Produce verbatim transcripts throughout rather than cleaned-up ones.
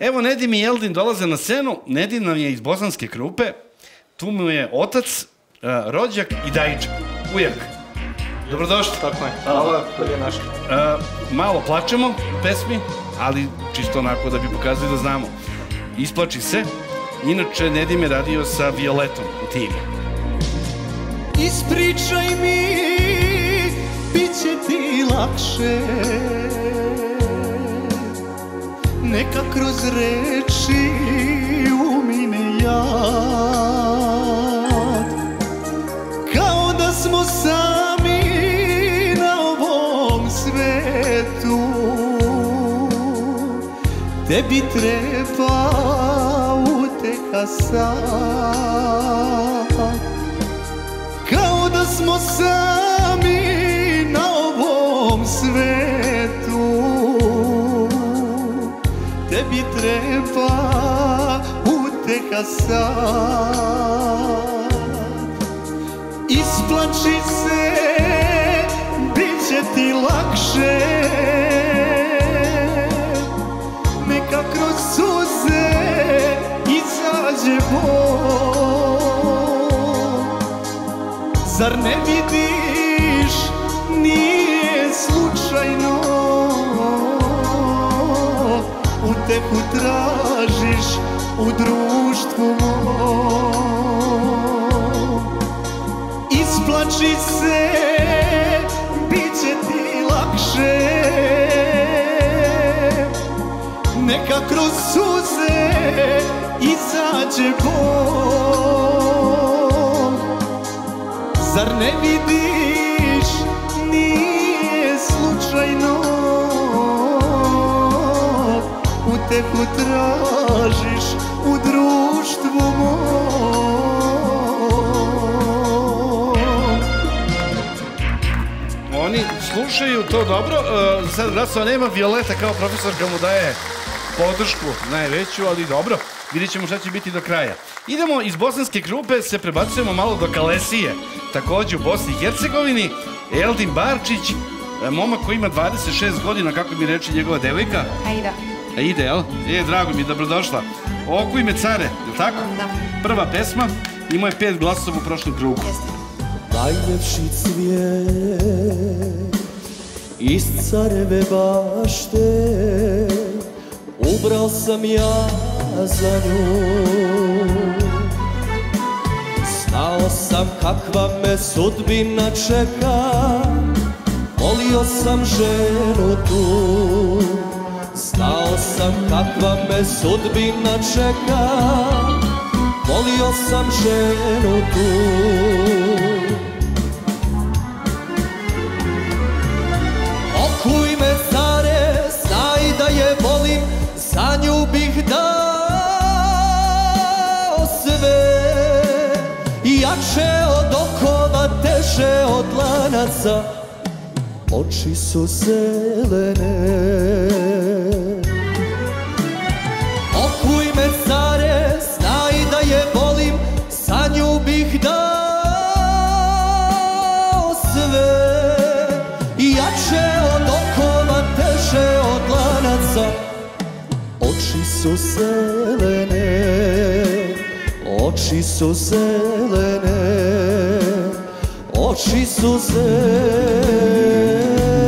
Evo, Nedim i Jeldin dolaze na scenu. Nedim nam je iz Bosanske Krupe. Tu mu je otac, rođak i dajičak, ujak. Dobrodošli. Tako je. Hvala, bolje naš. Malo plačemo u pesmi, ali čisto onako da bi pokazali da znamo. Isplači se. Inače, Nedim je radio sa Violetom u timu. Ispričaj mi, bit će ti lakše. Neka kroz reči umine jad. Kao da smo sami na ovom svetu. Tebi treba uteka sad. Kao da smo sami na ovom svetu. Tebi treba uteka sad. Isplači se, bit će ti lakše. Neka kroz suze izađe bol. Zar ne vidiš, nije slučajno. Utehu tražiš u društvu mom. Isplači se, bit će ti lakše. Neka kroz suze izađe bol. Zar ne vidiš, nije slučajno. Utehu tražiš u društvu mom. Oni slušaju to dobro. Sad glasova nema, Violeta kao profesorka mu daje podršku najveću, ali dobro. Vidjet ćemo šta će biti do kraja. Idemo iz Bosanske Krupe, se prebacujemo malo do Kalesije. Takođe u Bosni i Hercegovini. Jeldin Barčić, momak koji ima dvadeset šest godina, kako mi reče njegova devojka. Aida. Aida, jel? E, drago mi, dobrodošla. Okuj me care, je li tako? Da. Prva pesma, imao je pet glasova u prošlom krugu. Jeste. Najljepši cvijet iz careve bašte, ubrao sam ja za nju. Znao sam kakva me sudbina čeka, volio sam ženu tu. Znao sam kakva me sudbina čeka, volio sam ženu tu. Okuj me care, znaj da je volim, za nju bih dao sve. Jače od okova, teže od lanaca, oči su zelene. Okuj me care, znaj da je volim, za nju bih dao sve. Jače od okova, teže od lanaca, oči su zelene. Oči su zelene, oči su zelene.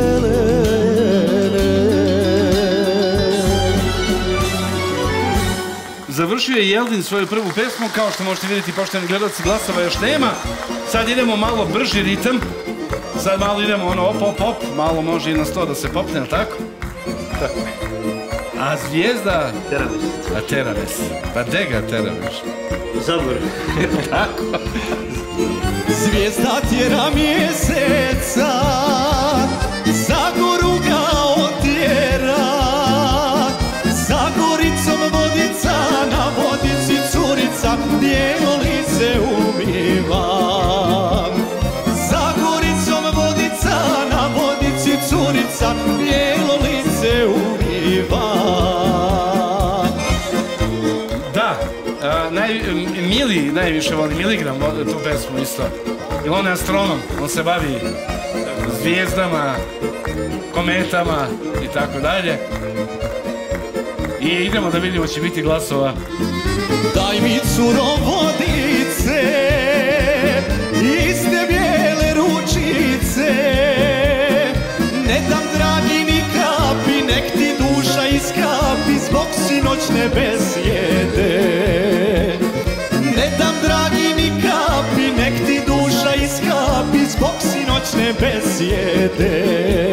Završio je Jeldin svoju prvu pesmu, kao što možete vidjeti, poštovani gledalci, glasova još nema. Sad idemo malo brži ritam. Sad malo idemo ono op, op, op, malo može i na sto da se popne, ali tako? Tako. A zvijezda... Teraves. A Teraves. Pa de ga Teraves? Zabor. Tako. Zvijezda tjera mjeseca, za goru ga otjera. Za goricom vodica, na vodici curica, bijelo lice umivam. Za goricom vodica, na vodici curica, bijelo lice umivam. Da, Mili najviše voli, Miligram tu pesmu isto. Jer on je astronom, on se bavi zvijezdama, kometama i tako dalje. I idemo da vidimo će biti glasova. Daj mi curo vodice, iste bijele ručice, ne dam dragi ni kapi, nek ti duša iskapi zbog sinoćne besjede. Ne dam dragi ni kapi, nek ti duša iskapi zbog sinoćne besjede.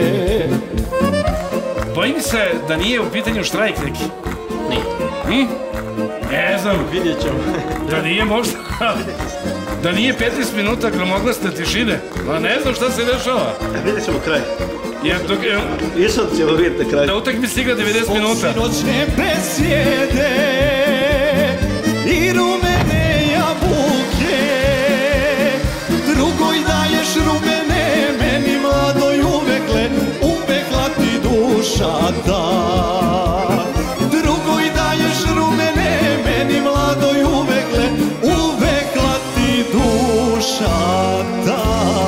Bojim se da nije u pitanju štrajk neki. Nije. Hm? Ne znam. Vidjet ćemo. Da nije možda... Da nije petnaest minuta gromoglasne tišine. Ma ne znam šta se dešava. Vidjet ćemo kraj. Jer dok... Išao ćemo vidjeti kraj. Da utakmi stiga devedeset minuta. Zbog sinoćne besjede i rumene jabuke, drugoj daješ rumene, meni mladoj uvekle, uvekla ti duša da. Drugoj daješ rumene, meni mladoj uvekle, uvekla ti duša da.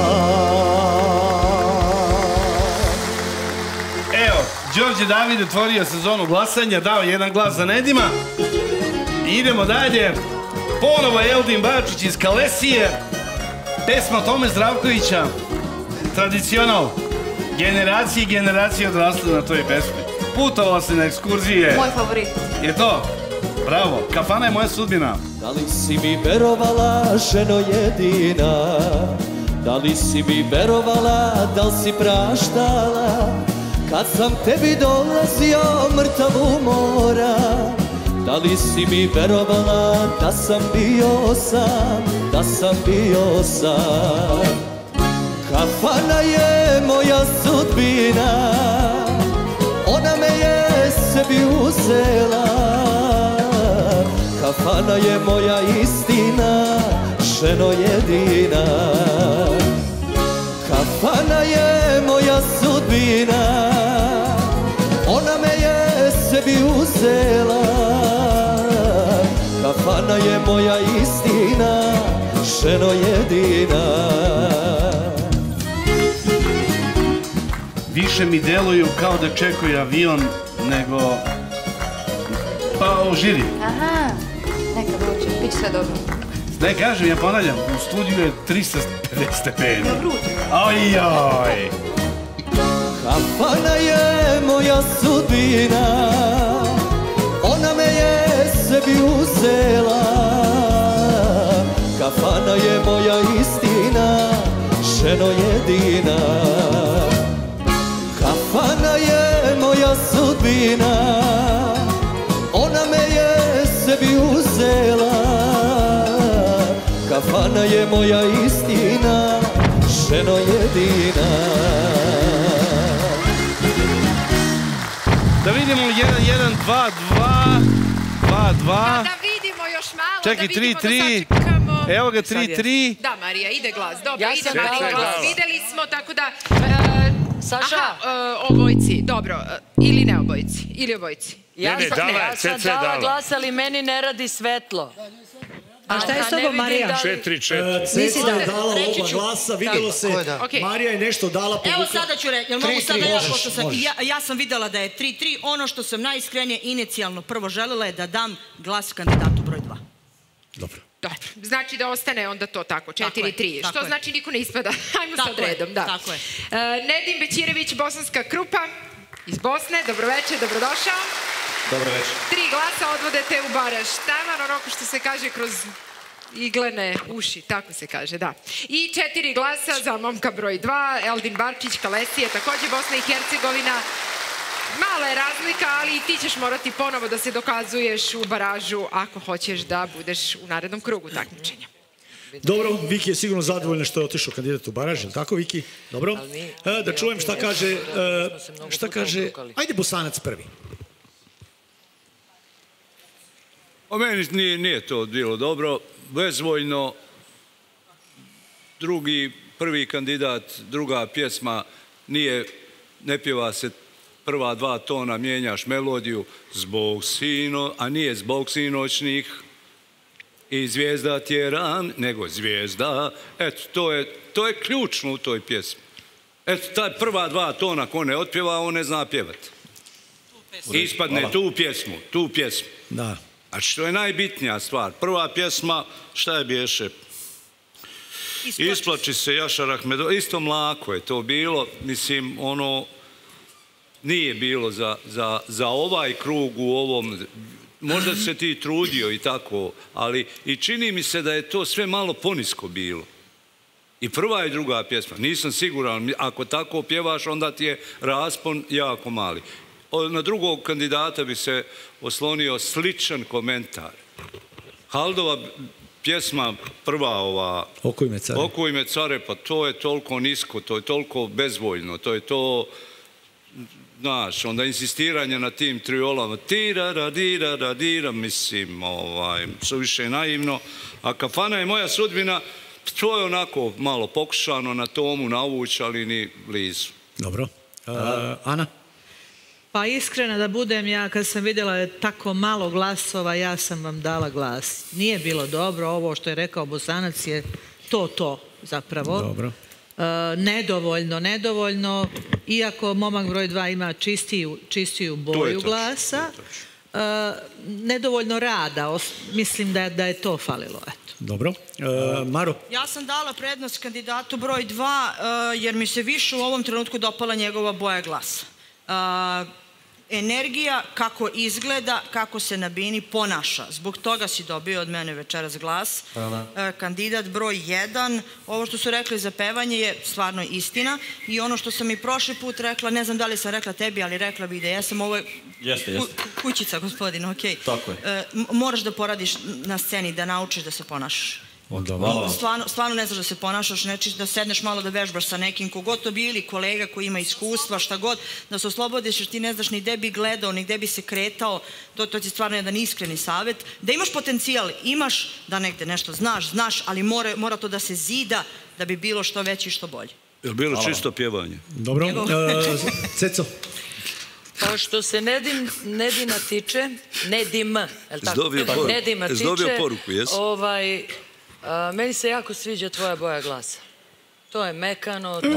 Đorđe David otvorio sezonu glasanja, dao jedan glas za Nedima. Idemo dalje. Ponovo Eldin Bačić iz Kalesije. Pesma Tome Zdravkovića. Tradicional. Generacije i generacije odrasle na toj pesmi. Putovala se na ekskurzije. Moj favorit. Je to? Bravo. Kafana je moja sudbina. Da li si mi verovala, ženo jedina? Da li si mi verovala, da li si praštala? Kad sam tebi dolazio mrtav u mora, da li si mi verovala da sam bio sam, da sam bio sam? Kafana je moja sudbina, ona me je sebi uzela. Kafana je moja istina, ženo jedina. Kafana je moja sudbina, ona me je sebi uzela. Kafana je moja istina, ženo jedina. Više mi deluju kao da čekuju avion nego... Pa u žiri. Aha, neka vruće, bit će sve dobro. Ne kažem, ja ponavljam, u studiju je trista pedeset stepeni. Ja vruće. Ojoj! Kafana je moja sudbina, ona me je sebi uzela. Kafana je moja istina, ženo jedina. Kafana je moja sudbina, ona me je sebi uzela. Kafana je moja istina, ženo jedina. Da vidimo jedan, jedan, dva, dva, dva, dva. Da vidimo još malo, čekaj, da tri, vidimo tri. da sačekamo. Evo ga, tri, tri. Da, Marija, ide glas. Dobro, Ja ide sam Marija dala glas. glas. Videli smo, tako da... e, Saša? Aha, e, obojci, dobro. e, Ili ne obojci, ili obojci. Ja Ne, ne, sam, dala je, ja sam C C dala dala. glas, ali meni ne radi svetlo. A šta je s ne tobom, vidim Marija? da li- Četiri, četiri. Nisi Ceca dala. je dala Reći oba ću. glasa, vidjelo se, Okej. Marija je nešto dala, povukla. Evo sada ću reći, jel mogu Tri, sada tri, ja, možeš, pošto sam, možeš. ja, ja sam videla da je tri tri, ono što sam najiskrenije inicijalno prvo želela je da dam glas kandidatu broj dva. Dobro. Dobro, znači da ostane onda to tako, četiri tri, tako što je. znači niko ne ispada. Ajmo Tako sad je, redom, da. tako je. E, Nedim Bećirević, Bosanska Krupa, iz Bosne, dobroveče, dobrodošao. Dobro večer. Tri glasa odvodete u baraž. Taman, onako što se kaže kroz iglene uši, tako se kaže, da. I četiri glasa za momka broj dva, Eldin Barčić, Kalesije, takođe Bosna i Hercegovina. Mala je razlika, ali i ti ćeš morati ponovo da se dokazuješ u baražu ako hoćeš da budeš u narednom krugu takmičenja. Dobro, Viki je sigurno zadovoljna što je otišao kandidat u baraž, je li tako, Viki? Dobro. E, da čujem šta kaže, e, šta kaže, ajde Bosanac prvi. O meni nije, nije to bilo dobro, bezvoljno. Drugi, prvi kandidat, druga pjesma, nije, ne pjeva se prva dva tona, mijenjaš melodiju zbog sino, a nije zbog sinoćnih i zvijezda tjeram, nego zvijezda. Eto, to je, to je ključno u toj pjesmi. Eto, taj prva dva tona, ko ne otpjeva, on ne zna pjevati. ispadne tu pjesmu, tu pjesmu. Da. A što je najbitnija stvar? Prva pjesma, šta je biješe? Isplači se Jašar Ahmedov, isto mlako je to bilo, mislim, ono, nije bilo za, za, za ovaj krug u ovom, možda se ti trudio i tako, ali i čini mi se da je to sve malo ponisko bilo. I prva i druga pjesma, nisam siguran, ako tako pjevaš, onda ti je raspon jako mali. Na drugog kandidata bi se oslonio sličan komentar. Haldova pjesma prva ova... Okuj me care. Okuj me care, pa to je toliko nisko, to je toliko bezvoljno, to je to... Znaš, onda insistiranje na tim triolama, tira, radira, radira, mislim, ovaj, suviše naivno. A Kafana je moja sudbina, to je onako malo pokušano na tomu navući, ali ni blizu. Dobro. Ana? Pa iskreno da budem, ja kad sam vidjela je tako malo glasova, ja sam vam dala glas. Nije bilo dobro, ovo što je rekao Bosanac je to, to zapravo. Dobro. Nedovoljno, nedovoljno, iako momak broj dva ima čistiju, čistiju boju glasa, nedovoljno rada, mislim da, da je to falilo. Eto. Dobro. Maro? Ja sam dala prednost kandidatu broj dva jer mi se više u ovom trenutku dopala njegova boja glasa. Energija, kako izgleda, kako se na bini ponaša. Zbog toga si dobio od mene večeras glas. Kandidat broj jedan, ovo što su rekli za pevanje je stvarno istina i ono što sam i prošli put rekla, ne znam da li sam rekla tebi, ali rekla bih da jesam, ovo je kućica, gospodin, okej. Tako je. Moraš da poradiš na sceni, da naučiš da se ponašaš. Stvarno ne znaš da se ponašaš, nečiš da sedneš malo da vežbaš sa nekim, kogod to bili kolega koji ima iskustva, šta god, da se oslobodiš jer ti ne znaš ni gde bi gledao, ni gde bi se kretao, to ti je stvarno jedan iskreni savjet. Da imaš potencijal, imaš, da negde nešto znaš, znaš, ali mora to da se zida da bi bilo što veće i što bolje. Je li bilo čisto pjevanje? Dobro. Ceco? Pa što se Nedina tiče, Nedim, Nedima tiče, ovaj... Meni se jako sviđa tvoja boja glasa. To je mekano, to...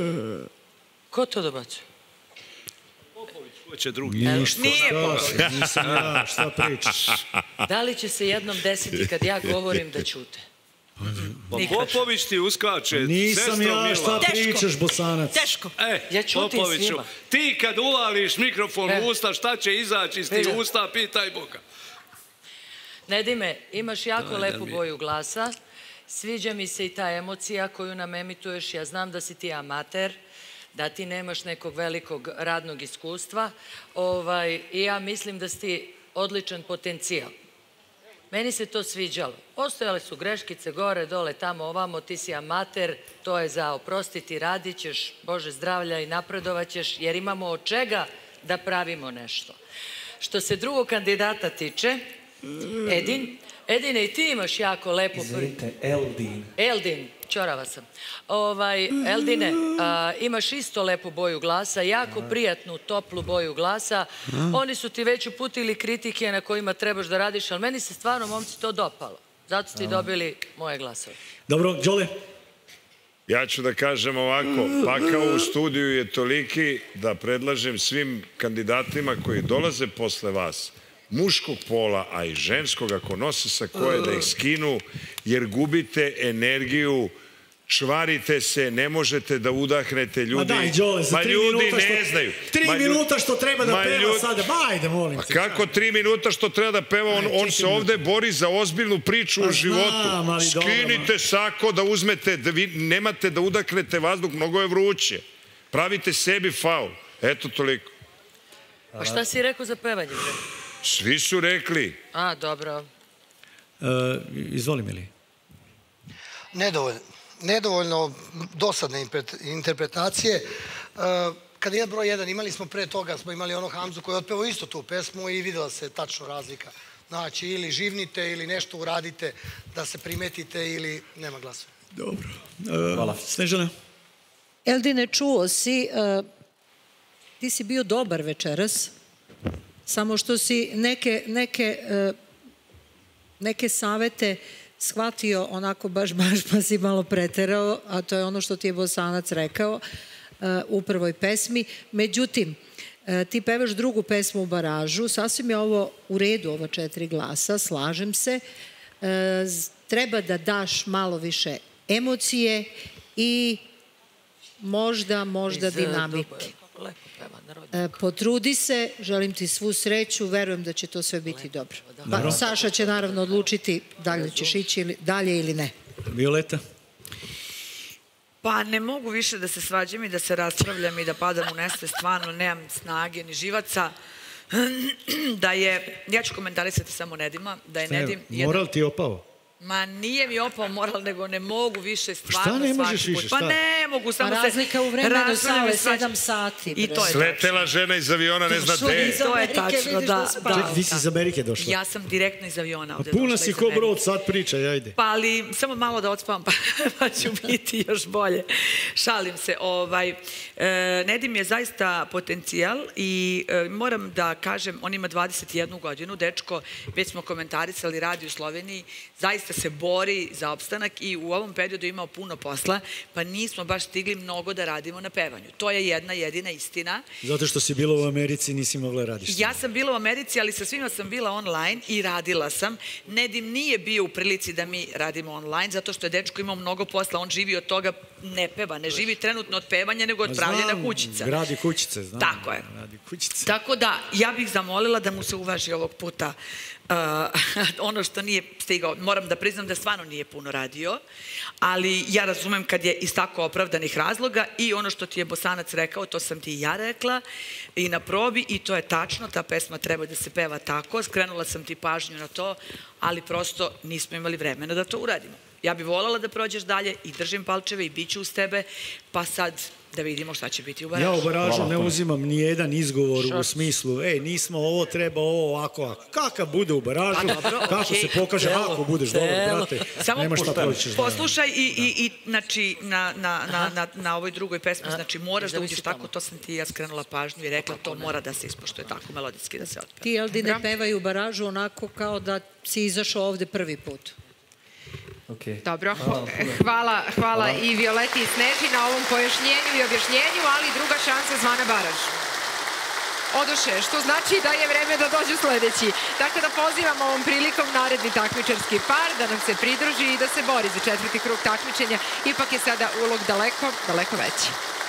Ko to dobacuje? Popović, ko će drugi? Ništa, nisam ja, šta pričaš? Da li će se jednom desiti kad ja govorim da ćute? Pa Popović ti uskače. Nisam ja, šta pričaš, Bosanac? Teško. Ja ćutim svima. Ti kad uvališ mikrofon u usta, šta će izaći iz tih usta, pitaj Boga. Nedime, imaš jako lepu boju glasa, sviđa mi se i ta emocija koju nam emituješ, ja znam da si ti amater, da ti nemaš nekog velikog radnog iskustva i ja mislim da si ti odličan potencijal. Meni se to sviđalo. Postojale su greškice gore, dole, tamo, ovamo, ti si amater, to je za oprostiti, radit ćeš, Bože zdravlja i napredovat ćeš, jer imamo od čega da pravimo nešto. Što se drugog kandidata tiče, Edin. Edine, i ti imaš jako lepu... Izvinite, Eldin. Eldin, čorava sam. Eldine, imaš isto lepu boju glasa, jako prijatnu, toplu boju glasa. Oni su ti već uputili kritike na kojima trebaš da radiš, ali meni se stvarno, momci, to dopalo. Zato ste dobili moje glasove. Dobro, Đole? Ja ću da kažem ovako, pakao u studiju je toliki da predlažem svim kandidatima koji dolaze posle vas, muškog pola, a i ženskog, ako nose sa koje, da ih skinu, jer gubite energiju, čvarite se, ne možete da udahnete ljudi. Ma daj, Đole, za tri minuta što... ne znaju. Tri minuta što treba da peva sada, bajde, molim te. A kako tri minuta što treba da peva? On se ovde bori za ozbiljnu priču u životu. Skinite sako da uzmete, da vi nemate da udahnete vazduh, mnogo je vruće. Pravite sebi faul. Eto toliko. Pa šta si rekao za pevanje? Svi su rekli. A, dobro. Izvoli, Mili. Nedovoljno. Nedovoljno dosadne interpretacije. Kandidat broj jedan, imali smo pre toga, smo imali onog Hamzu koji je otpevao isto tu pesmu i videla se tačno razlika. Znači, ili živnite, ili nešto uradite da se primetite, ili nema glasova. Dobro. Hvala. Snežana? Eldine, čuo si, ti si bio dobar večeras, samo što si neke, neke, neke savete shvatio onako baš, baš pa si malo preterao, a to je ono što ti je Bosanac rekao u prvoj pesmi. Međutim, ti pevaš drugu pesmu u baražu, sasvim je ovo u redu, ova četiri glasa, slažem se. Treba da daš malo više emocije i možda, možda dinamike. Potrudi se, želim ti svu sreću, verujem da će to sve biti dobro. Saša će naravno odlučiti da li ćeš ići dalje ili ne. Violeta? Pa ne mogu više da se svađam i da se raspravljam i da padam u nesvest, stvarno nemam snage ni živaca. Da je, ja ću komentarisati samo Nedima, da je Nedim... Moral ti je opao? Ma nije mi opao moral, nego ne mogu više stvarno. Šta ne možeš više? Pa ne mogu, samo se... Razlika u vremenu sale sedam sati. I to je Sletela žena iz aviona, ne zna gde. To je tačno, da. Čekaj, ti si iz Amerike došla? Ja sam direktno iz aviona ovde došla. Puna si ko brod, sad pričaj, ajde. Pa ali, samo malo da odspavam, pa ću biti još bolje. Šalim se. Nedim je zaista potencijal i moram da kažem, on ima dvadeset jednu godinu, dečko, već smo komentarisali, radi u Sloveniji, zaista se bori za opstanak i u ovom periodu imao puno posla, pa nismo baš stigli mnogo da radimo na pevanju. To je jedna jedina istina. Zato što si bila u Americi, nisi mogla radiš. Ja sam bila u Americi, ali sa svima sam bila online i radila sam. Nedim nije bio u prilici da mi radimo online, zato što je dečko imao mnogo posla, on živi od toga, ne peva, ne živi trenutno od pevanja, nego od pravljena kućica. Gradi kućice, znam. Tako je. Tako da, ja bih zamolila da mu se uvaži ovog puta ono što nije stigao. Moram da priznam da stvarno nije puno radio, ali ja razumem kad je iz tako opravdanih razloga i ono što ti je Bosanac rekao, to sam ti i ja rekla i na probi i to je tačno, ta pesma treba da se peva tako, skrenula sam ti pažnju na to, ali prosto nismo imali vremena da to uradimo. Ja bih voljela da prođeš dalje i držim palčeve i bit ću uz tebe, pa sad da vidimo šta će biti u baražu. Ja u baražu ne uzimam ni jedan izgovor u smislu, ej, nismo ovo, treba ovo, ovako, ovako. Kakav bude u baražu, kako se pokaže, ako budeš dobro, brate, nema šta proćeš. Poslušaj i, znači, na ovoj drugoj pesmi, znači, moraš da uđeš tako, to sam ti ja skrenula pažnju i rekla, to mora da se ispoštuje tako melodijski da se otpeva. Ti, Eldine, pevaju u baražu onako kao da si izašao ovde prvi put. Dobro, hvala i Violeti i Sneži na ovom pojašnjenju i objašnjenju, ali druga šansa zvana Baraž. Odoše, što znači da je vreme da dođu sledeći. Tako da pozivamo ovom prilikom naredni takmičarski par da nam se pridruži i da se bori za četvrti krug takmičenja. Ipak je sada ulog daleko, daleko veći.